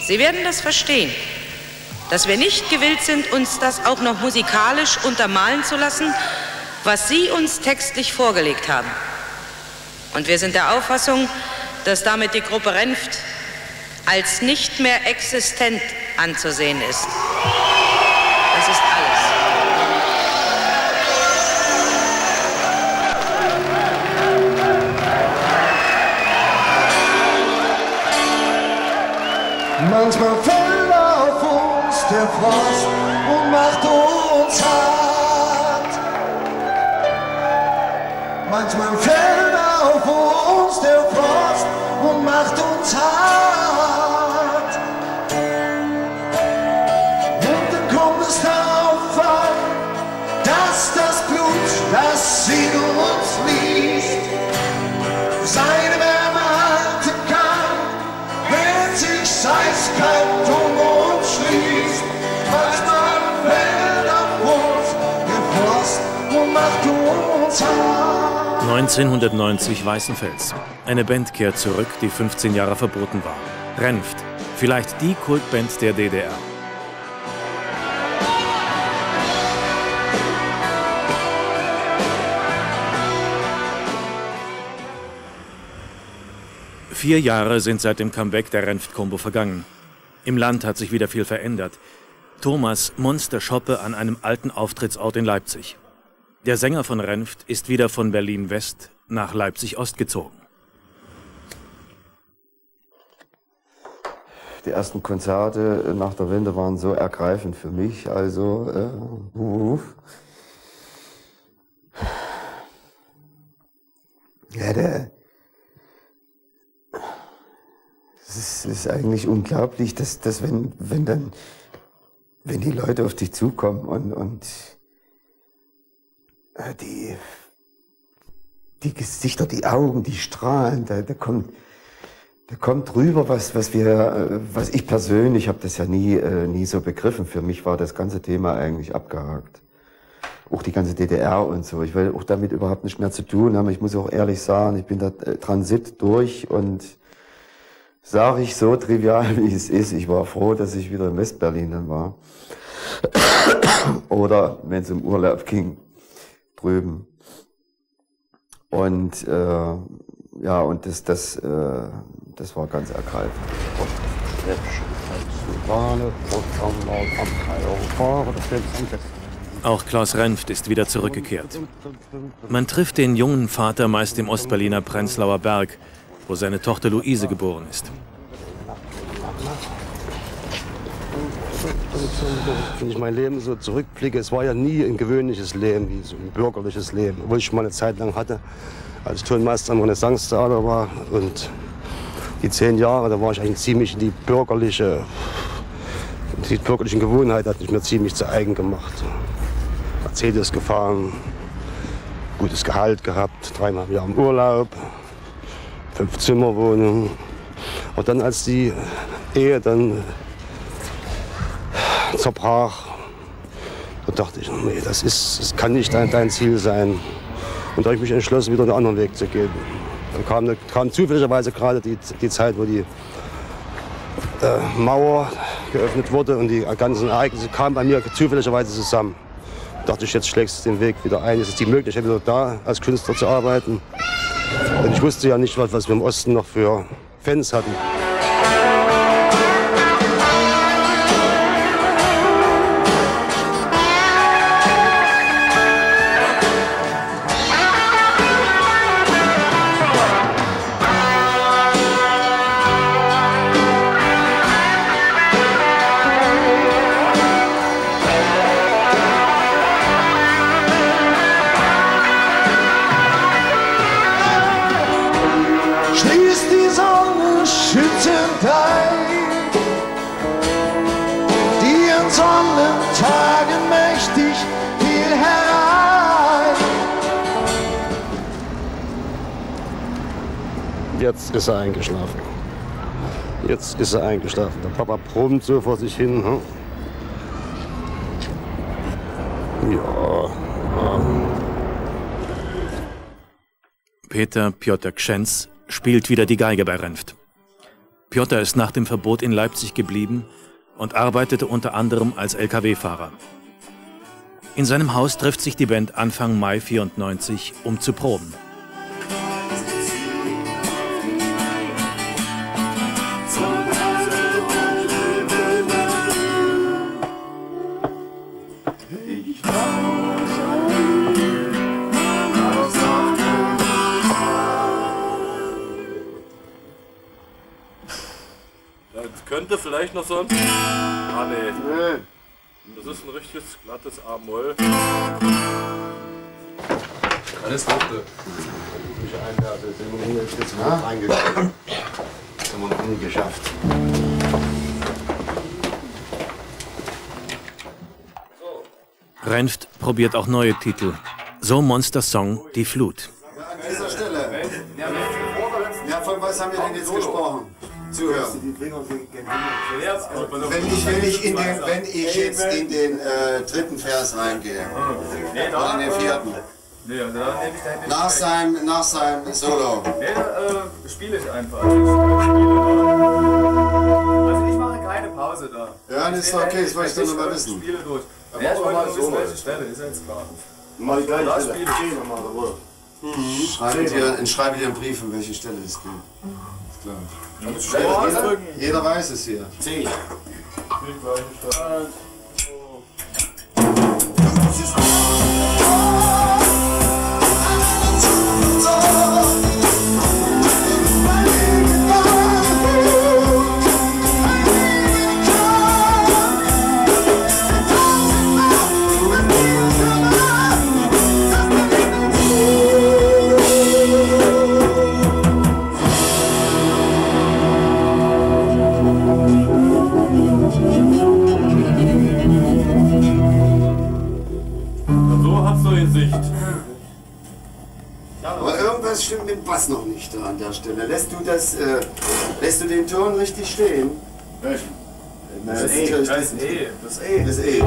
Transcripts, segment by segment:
Sie werden das verstehen, dass wir nicht gewillt sind, uns das auch noch musikalisch untermalen zu lassen, was Sie uns textlich vorgelegt haben. Und wir sind der Auffassung, dass damit die Gruppe Renft als nicht mehr existent anzusehen ist. Das ist alles. Manchmal fällt auf uns der Frost und macht uns hart. Manchmal fällt auf uns der Frost und macht uns hart. Und dann kommt es darauf an, dass das Blut, das in uns fließt, seine Wärme halten kann, wenn sich eiskalt um uns schließt. Manchmal fällt auf uns der Frost und macht uns hart. 1990 Weißenfels. Eine Band kehrt zurück, die 15 Jahre verboten war. Renft, vielleicht die Kultband der DDR. Vier Jahre sind seit dem Comeback der Renft-Combo vergangen. Im Land hat sich wieder viel verändert. Thomas Monster Schoppe an einem alten Auftrittsort in Leipzig. Der Sänger von Renft ist wieder von Berlin-West nach Leipzig-Ost gezogen. Die ersten Konzerte nach der Wende waren so ergreifend für mich, also ja, es ist eigentlich unglaublich, dass wenn die Leute auf dich zukommen und die Gesichter, die Augen, die strahlen, da kommt rüber, was ich persönlich habe das ja nie so begriffen. Für mich war das ganze Thema eigentlich abgehakt. Auch die ganze DDR und so. Ich will auch damit überhaupt nicht mehr zu tun haben. Ich muss auch ehrlich sagen, ich bin da Transit durch und sage ich so trivial, wie es ist. Ich war froh, dass ich wieder in Westberlin dann war. Oder wenn es um Urlaub ging, drüben. Und ja, und das war ganz ergreifend. Auch Klaus Renft ist wieder zurückgekehrt. Man trifft den jungen Vater meist im Ostberliner Prenzlauer Berg, wo seine Tochter Luise geboren ist. Wenn ich mein Leben so zurückblicke, es war ja nie ein gewöhnliches Leben, wie so ein bürgerliches Leben. Obwohl ich mal eine Zeit lang hatte, als ich Tonmeister am Renaissance-Theater war. Und die 10 Jahre, da war ich eigentlich ziemlich in die bürgerlichen Gewohnheiten, hat mich mir ziemlich zu eigen gemacht. Mercedes gefahren, gutes Gehalt gehabt, 3-mal im Jahr im Urlaub, 5-Zimmer-Wohnung. Und dann, als die Ehe dann zerbrach, da dachte ich, nee, das kann nicht dein Ziel sein. Und da habe ich mich entschlossen, wieder einen anderen Weg zu gehen. Dann kam zufälligerweise gerade die Zeit, wo die Mauer geöffnet wurde und die ganzen Ereignisse kamen bei mir zufälligerweise zusammen. Da dachte ich, jetzt schlägst du den Weg wieder ein. Es ist die Möglichkeit, wieder da als Künstler zu arbeiten. Denn ich wusste ja nicht, was wir im Osten noch für Fans hatten. Jetzt ist er eingeschlafen. Jetzt ist er eingeschlafen. Der Papa brummt so vor sich hin. Ja. Peter Piotr Kschenz spielt wieder die Geige bei Renft. Piotr ist nach dem Verbot in Leipzig geblieben und arbeitete unter anderem als LKW-Fahrer. In seinem Haus trifft sich die Band Anfang Mai 1994, um zu proben. Das könnte vielleicht noch so ein... Ah, nee. Das ist ein richtiges glattes A-Moll. Alles Gute. Jetzt mal reingekommen. Das haben wir noch nie geschafft. Renft probiert auch neue Titel. So Monsters Song Die Flut. An dieser Stelle. Ja, von was haben wir denn jetzt gesprochen? Zuhören. Wenn ich jetzt in den dritten Vers reingehe, oder in den vierten, nach seinem Solo. Spiele ich einfach. Also ich mache keine Pause da. Ja, das ist doch okay, das wollte ich doch noch mal wissen. Spiele durch. Ja, ich wollte nur wissen, welche Stelle, ist ja jetzt klar. Mal die gleiche Stelle. Schreibe dir einen Brief, um welche Stelle es geht. Ist klar. Jeder weiß es hier. C. Aber irgendwas stimmt mit dem Bass noch nicht da an der Stelle. Lässt du den Ton richtig stehen? Welchen? Das ist E. Das E. Das E.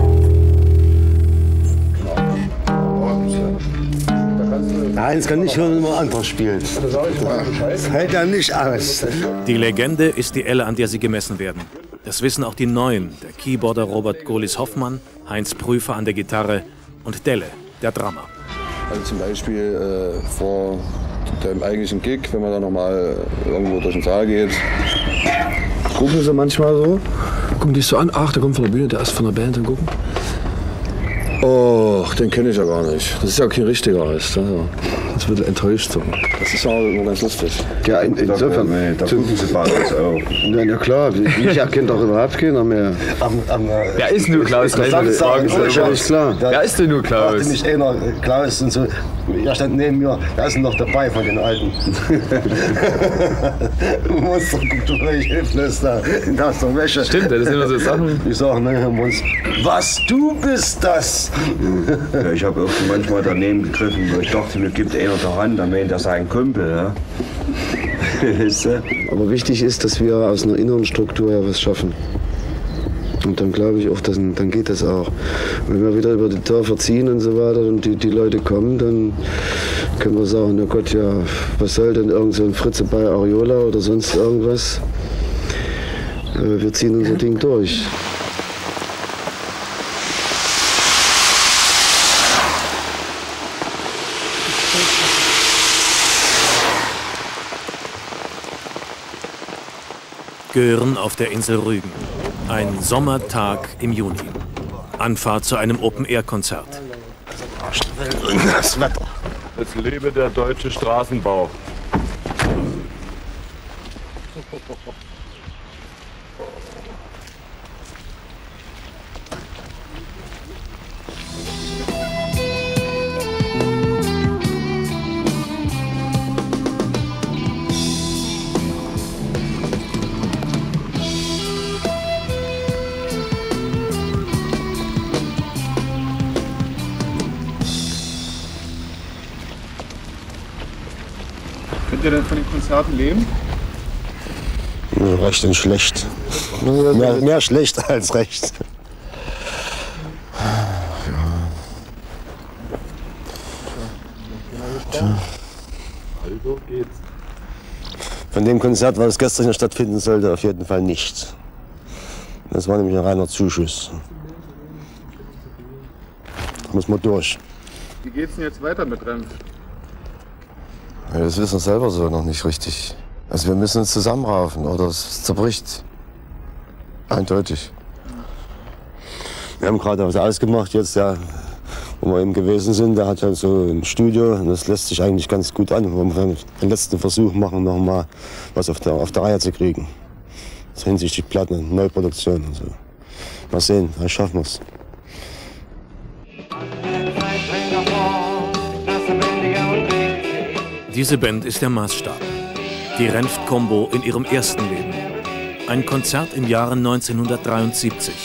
Nein, es kann nicht nur immer anders spielen. Das hält er nicht aus. Die Legende ist die Elle, an der sie gemessen werden. Das wissen auch die Neuen, der Keyboarder Robert Golis-Hoffmann, Heinz Prüfer an der Gitarre und Delle, der Drummer. Also zum Beispiel vor dem eigentlichen Gig, wenn man dann nochmal irgendwo durch den Saal geht, gucken sie manchmal so. Gucken dich so an, ach, der kommt von der Bühne, der ist von der Band, dann gucken. Oh, den kenne ich ja gar nicht. Das ist ja kein richtiger, weißt du. Das wird enttäuscht so. Das ist ja immer ganz lustig. Ja, insofern. Nee, da gucken sie bei uns auch. Ja, klar, mich erkennt doch überhaupt keiner mehr. Wer ist nur Klaus? Wer ist denn nur Klaus? Fragte mich einer, Klaus und so. Er stand neben mir, er ist noch dabei von den Alten. Du musst doch gucken, ich hilflos da in der Wäsche. Stimmt, das sind immer so Sachen. Ich sage, ne, uns, was, du bist das? Ja, ich habe auch manchmal daneben gegriffen, weil ich dachte, mir gibt einer der Hand, dann meint er sein Kumpel. Ja? Aber wichtig ist, dass wir aus einer inneren Struktur ja was schaffen. Und dann glaube ich auch, dann geht das auch. Wenn wir wieder über die Dörfer ziehen und so weiter und die Leute kommen, dann können wir sagen, na Gott, ja, was soll denn irgend so ein Fritze bei Areola oder sonst irgendwas? Wir ziehen unser Ding durch. Göhren auf der Insel Rügen. Ein Sommertag im Juni. Anfahrt zu einem Open-Air-Konzert. Das Wetter. Jetzt lebe der deutsche Straßenbau. Könnt ihr denn von den Konzerten leben? Ja, recht und schlecht. Mehr schlecht als recht. Also geht's. Von dem Konzert, was gestern hier stattfinden sollte, auf jeden Fall nichts. Das war nämlich ein reiner Zuschuss. Da muss man durch. Wie geht's denn jetzt weiter mit Renf? Ja, das wissen wir selber so noch nicht richtig. Also wir müssen uns zusammenraufen oder es zerbricht. Eindeutig. Wir haben gerade was ausgemacht jetzt, ja, wo wir eben gewesen sind. Der hat halt so ein Studio und das lässt sich eigentlich ganz gut an. Wo wir den letzten Versuch machen, noch mal was auf der Reihe zu kriegen. Das hinsichtlich Platten, Neuproduktion und so. Mal sehen, vielleicht schaffen wir es. Diese Band ist der Maßstab. Die Renft-Combo in ihrem ersten Leben. Ein Konzert im Jahre 1973.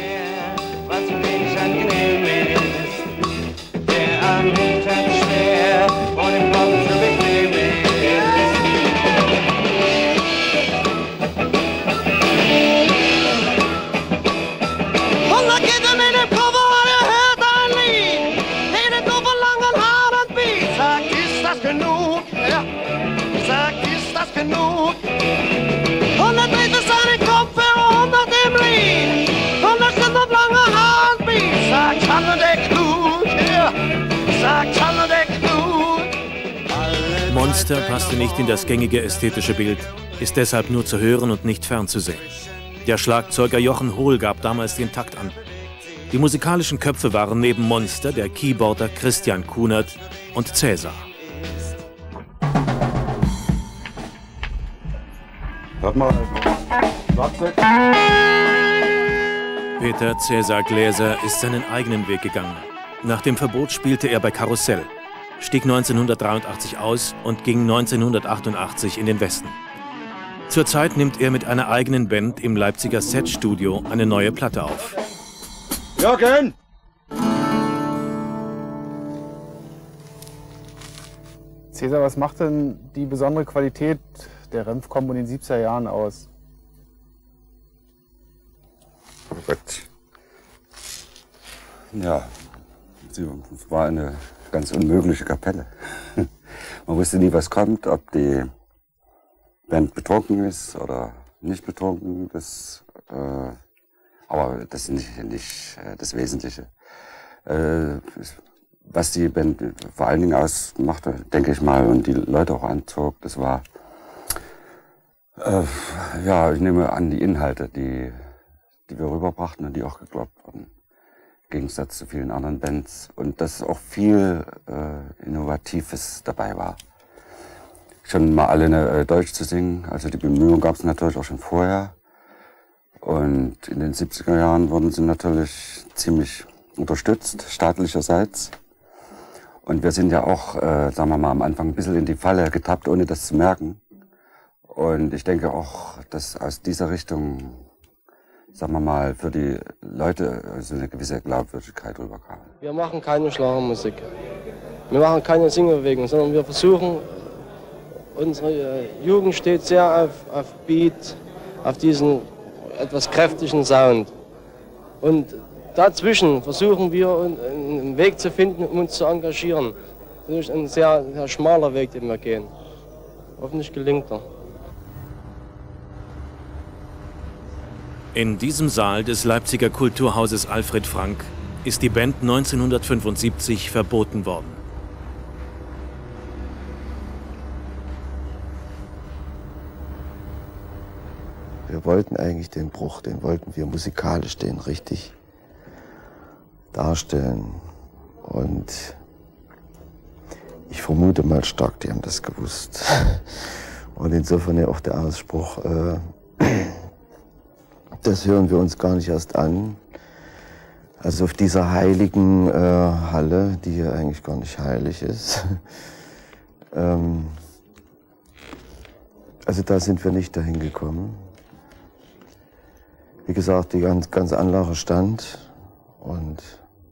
Monster passte nicht in das gängige ästhetische Bild, ist deshalb nur zu hören und nicht fernzusehen. Der Schlagzeuger Jochen Hohl gab damals den Takt an. Die musikalischen Köpfe waren neben Monster der Keyboarder Christian Kunert und Cäsar. Hört mal, Schlagzeug. Peter Cäsar Gläser ist seinen eigenen Weg gegangen. Nach dem Verbot spielte er bei Karussell, stieg 1983 aus und ging 1988 in den Westen. Zurzeit nimmt er mit einer eigenen Band im Leipziger Set-Studio eine neue Platte auf. Jürgen! Cäsar, was macht denn die besondere Qualität der Renf-Combo in den 70er Jahren aus? Oh Gott. Ja, es war eine ganz unmögliche Kapelle. Man wusste nie, was kommt, ob die Band betrunken ist oder nicht betrunken. Aber das ist nicht das Wesentliche. Was die Band vor allen Dingen ausmachte, denke ich mal, und die Leute auch anzog, das war, ja, ich nehme an, die Inhalte, die wir rüberbrachten und die auch geglaubt wurden. Im Gegensatz zu vielen anderen Bands. Und dass auch viel Innovatives dabei war. Schon mal alle Deutsch zu singen, also die Bemühungen gab es natürlich auch schon vorher. Und in den 70er Jahren wurden sie natürlich ziemlich unterstützt, staatlicherseits. Und wir sind ja auch, sagen wir mal, am Anfang ein bisschen in die Falle getappt, ohne das zu merken. Und ich denke auch, dass aus dieser Richtung, sagen wir mal, für die Leute so eine gewisse Glaubwürdigkeit rüberkam. Wir machen keine Schlagermusik. Wir machen keine Singbewegung, sondern wir versuchen, unsere Jugend steht sehr auf Beat, auf diesen etwas kräftigen Sound. Und dazwischen versuchen wir, einen Weg zu finden, um uns zu engagieren. Das ist ein sehr, sehr schmaler Weg, den wir gehen. Hoffentlich gelingt er. In diesem Saal des Leipziger Kulturhauses Alfred Frank ist die Band 1975 verboten worden. Wir wollten eigentlich den Bruch, den wollten wir musikalisch, den richtig darstellen. Und ich vermute mal stark, die haben das gewusst. Und insofern ja auch der Ausspruch, das hören wir uns gar nicht erst an. Also auf dieser heiligen Halle, die ja eigentlich gar nicht heilig ist. Also da sind wir nicht dahin gekommen. Wie gesagt, die ganze Anlage stand und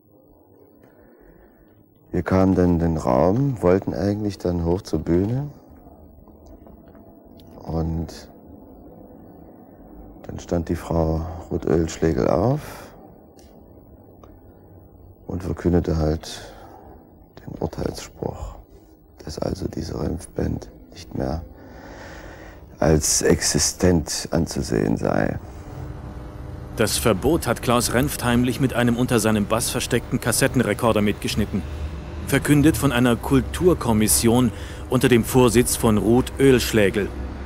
wir kamen dann in den Raum, wollten eigentlich dann hoch zur Bühne und dann stand die Frau Ruth Oelschlegel auf und verkündete halt den Urteilsspruch, dass also diese Renf-Band nicht mehr als existent anzusehen sei. Das Verbot hat Klaus Renft heimlich mit einem unter seinem Bass versteckten Kassettenrekorder mitgeschnitten. Verkündet von einer Kulturkommission unter dem Vorsitz von Ruth Oehlschlägl.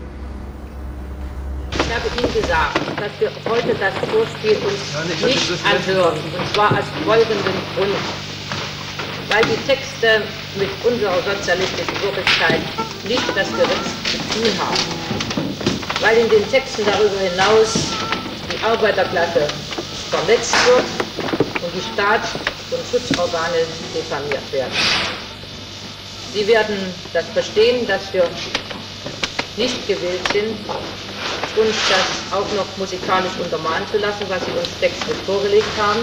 Ich habe Ihnen gesagt, dass wir heute das Vorspiel uns nicht anhören. Und zwar aus folgendem Grund. Weil die Texte mit unserer sozialistischen Wirklichkeit nicht das Geringste zu tun haben. Weil in den Texten darüber hinaus die Arbeiterklasse verletzt wird und die Staats- und Schutzorgane diffamiert werden. Sie werden das verstehen, dass wir nicht gewillt sind, uns das auch noch musikalisch untermalen zu lassen, was Sie uns textlich vorgelegt haben.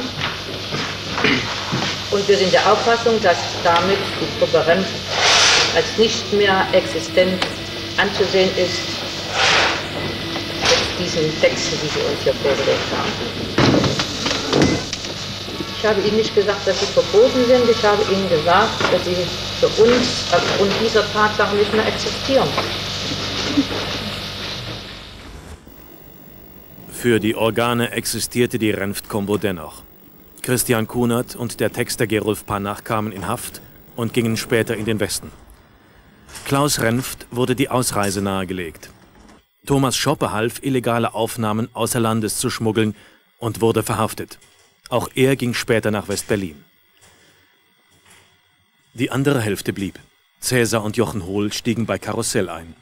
Und wir sind der Auffassung, dass damit die Gruppe Renft als nicht mehr existent anzusehen ist, mit diesen Texten, die Sie uns hier vorgelegt haben. Ich habe Ihnen nicht gesagt, dass sie verboten sind. Ich habe Ihnen gesagt, dass sie für uns aufgrund dieser Tatsache nicht mehr existieren. Für die Organe existierte die Renft-Kombo dennoch. Christian Kunert und der Texter Gerulf Panach kamen in Haft und gingen später in den Westen. Klaus Renft wurde die Ausreise nahegelegt. Thomas Schoppe half, illegale Aufnahmen außer Landes zu schmuggeln und wurde verhaftet. Auch er ging später nach West-Berlin. Die andere Hälfte blieb. Cäsar und Jochen Hohl stiegen bei Karussell ein.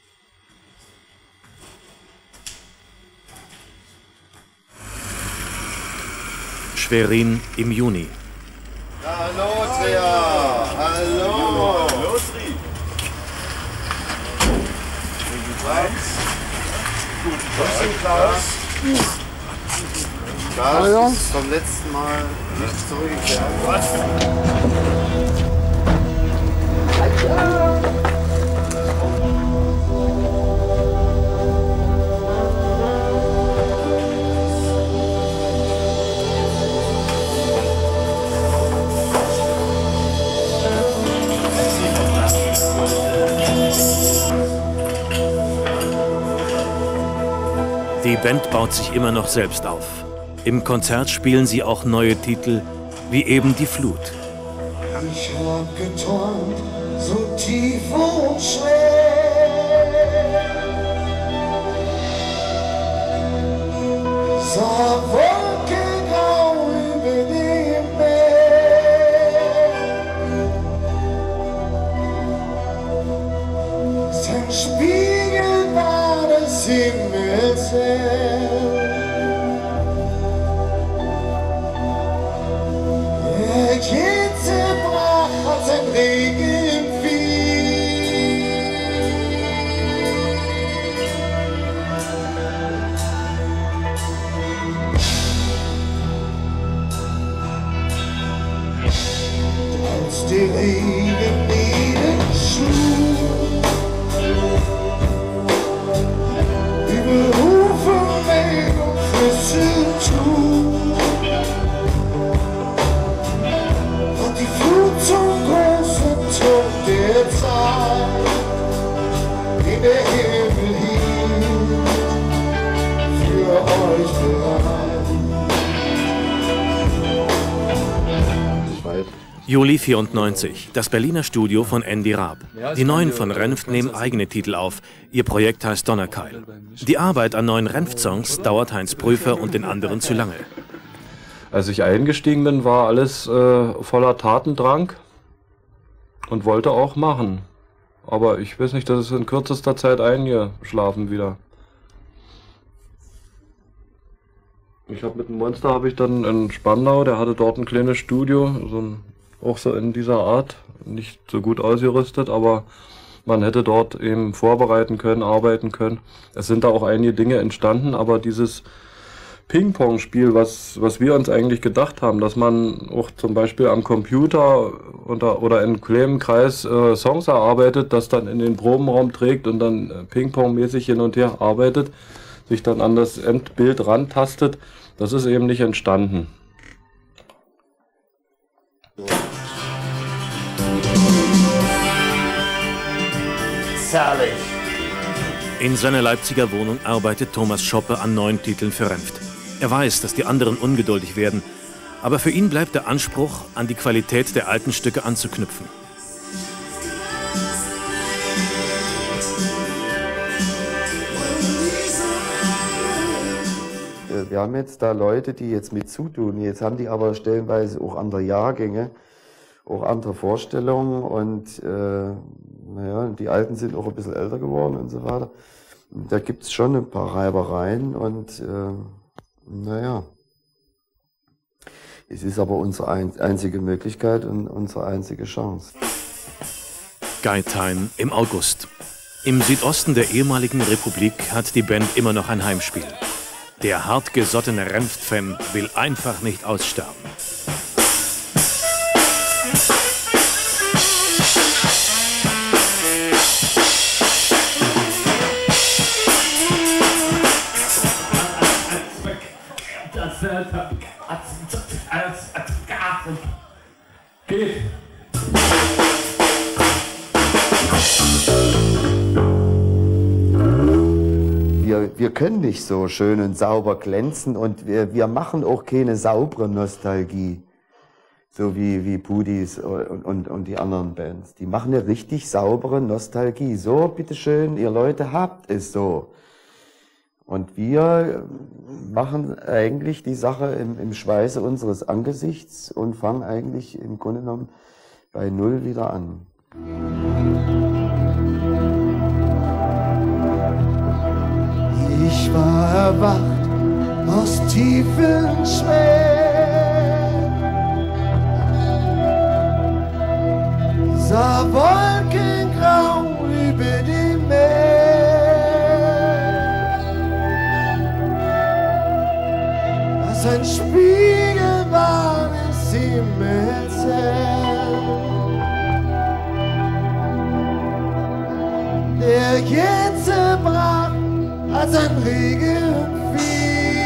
Schwerin im Juni. Hallo, Trea! Hallo! Los, Rie! Guten Klaus. Klaus ist vom letzten Mal nicht zurückgekehrt. Was? Die Band baut sich immer noch selbst auf. Im Konzert spielen sie auch neue Titel, wie eben Die Flut. Ich hab geträumt, so tief und schwer. Sah wolkengrau über dem Meer. Sein Spiegel war das Himmelsherr. Jetzt zerbrach als ein Regen fiel. Als der Regen niederschlug, über Ufer, Meer und Flüsse trug, zum großen Tod der Zeit, in der Himmel hielt, für euch bereit. Juli 94, das Berliner Studio von Andy Raab. Die Neuen von Renft nehmen eigene Titel auf. Ihr Projekt heißt Donnerkeil. Die Arbeit an neuen Renft-Songs dauert Heinz Prüfer und den anderen zu lange. Als ich eingestiegen bin, war alles voller Tatendrang und wollte auch machen. Aber ich weiß nicht, das ist in kürzester Zeit eingeschlafen wieder. Ich habe mit dem Monster habe ich dann in Spandau, der hatte dort ein kleines Studio, auch so in dieser Art, nicht so gut ausgerüstet, aber man hätte dort eben vorbereiten können, arbeiten können. Es sind da auch einige Dinge entstanden, aber dieses Ping-Pong-Spiel, was wir uns eigentlich gedacht haben, dass man auch zum Beispiel am Computer oder in kleinem Kreis Songs erarbeitet, das dann in den Probenraum trägt und dann Ping-Pong-mäßig hin und her arbeitet, sich dann an das Endbild rantastet, das ist eben nicht entstanden. In seiner Leipziger Wohnung arbeitet Thomas Schoppe an neuen Titeln für Renft. Er weiß, dass die anderen ungeduldig werden, aber für ihn bleibt der Anspruch, an die Qualität der alten Stücke anzuknüpfen. Wir haben jetzt da Leute, die jetzt mit zutun. Jetzt haben die aber stellenweise auch andere Jahrgänge, auch andere Vorstellungen und naja, die Alten sind auch ein bisschen älter geworden und so weiter. Da gibt es schon ein paar Reibereien und naja, es ist aber unsere einzige Möglichkeit und unsere einzige Chance. Geithain im August. Im Südosten der ehemaligen Republik hat die Band immer noch ein Heimspiel. Der hartgesottene Renft-Fan will einfach nicht aussterben. Geht. Wir können nicht so schön und sauber glänzen und wir machen auch keine saubere Nostalgie, so wie Pudis und die anderen Bands. Die machen eine richtig saubere Nostalgie. So, bitteschön, ihr Leute habt es so. Und wir machen eigentlich die Sache im Schweiße unseres Angesichts und fangen eigentlich im Grunde genommen bei Null wieder an. Ich war erwacht aus tiefen Schweren, sah Wolkengrau über dem Meer, was ein Spiegel war des Himmels her, der jetzt zerbrach als ein Regen fiel.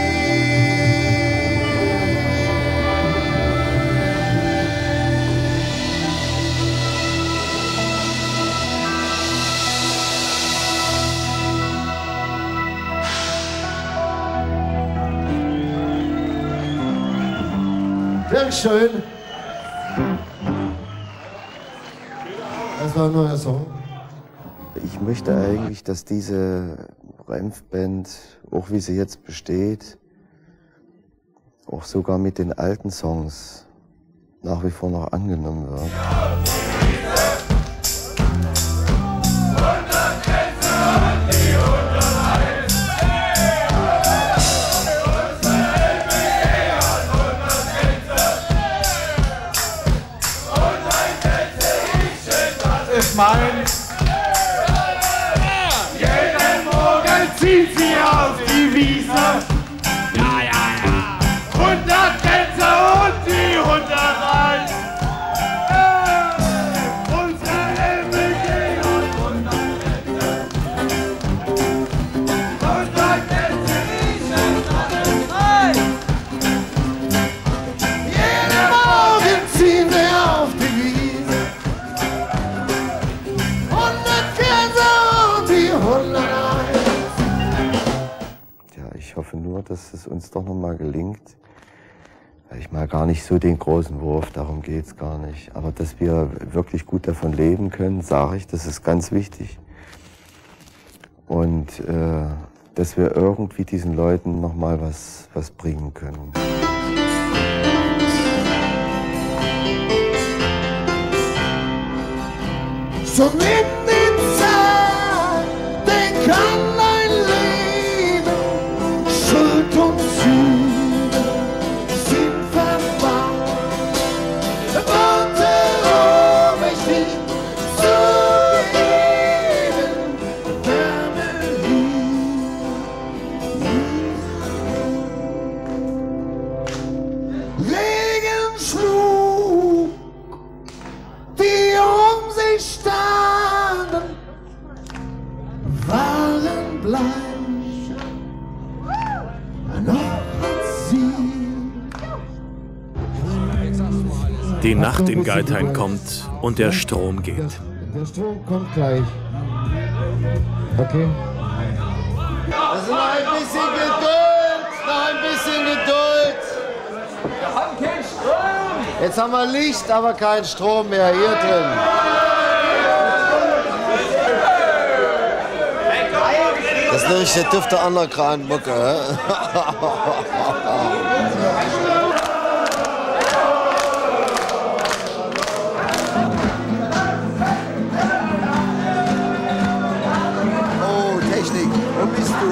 Dankeschön. Das war ein neuer Song. Ich möchte eigentlich, dass diese Renft-Band, auch wie sie jetzt besteht, auch sogar mit den alten Songs nach wie vor noch angenommen wird. Das ist mein. Zieht sie auf die Wiese. Ja, ja, ja. 100 Tänzer und die 100 Reis. Unsere MBG und 100 Tänzer. 100 Tänzer riechen alles frei. Jeden Morgen ziehen wir auf die Wiese. 100 Tänzer und die 100 Reis. Ich hoffe nur, dass es uns doch noch mal gelingt. Ich mag gar nicht so den großen Wurf, darum geht es gar nicht. Aber dass wir wirklich gut davon leben können, sage ich, das ist ganz wichtig. Und dass wir irgendwie diesen Leuten noch mal was bringen können. So nimm die Zeit, denk an dein Leben, Schuld und Sühne sind verbannt. Worte, um ich dich zu geben, Wärme, Liebe. Regen schlug, die um sich standen, waren bleich, noch hat sie. Die Nacht in Geithain kommt und der Strom geht. Der Strom kommt gleich. Okay. Also noch ein bisschen Geduld, noch ein bisschen Geduld. Wir haben keinen Strom. Jetzt haben wir Licht, aber keinen Strom mehr hier drin. Das ist eine richtige dufte Underground-Mucke. Oh, Technik, wo bist du?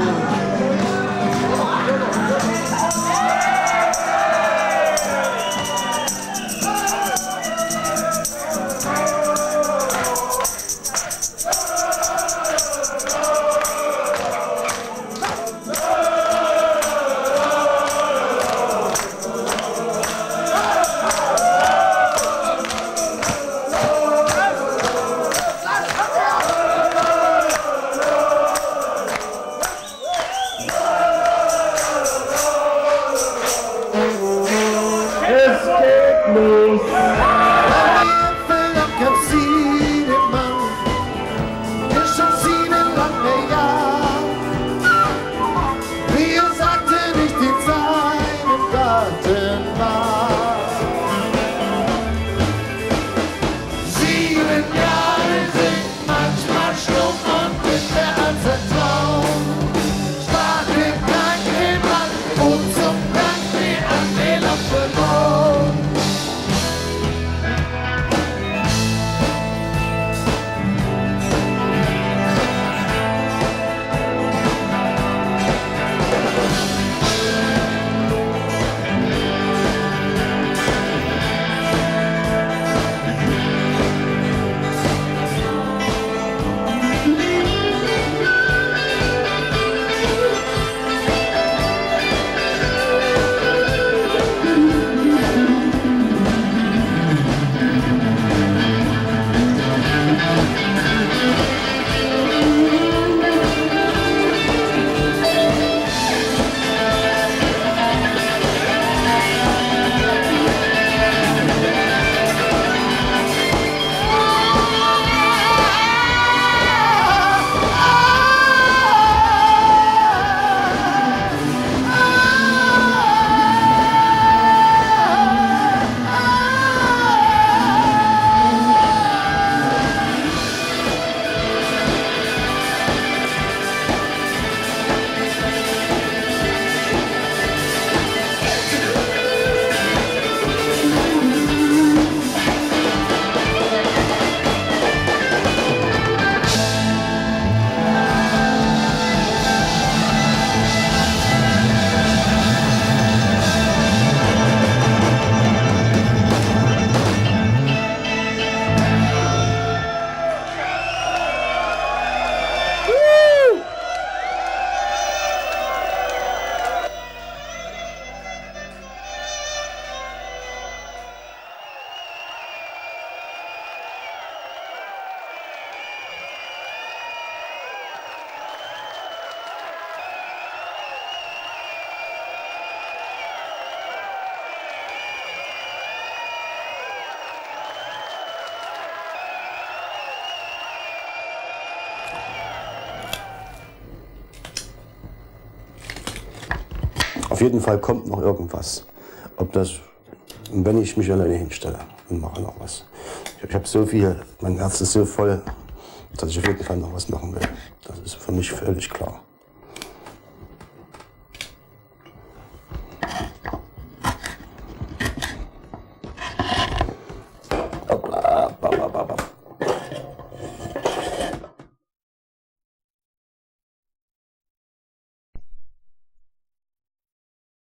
Auf jeden Fall kommt noch irgendwas. Ob das, wenn ich mich alleine hinstelle und mache noch was. Ich habe so viel, mein Herz ist so voll, dass ich auf jeden Fall noch was machen will. Das ist für mich völlig klar.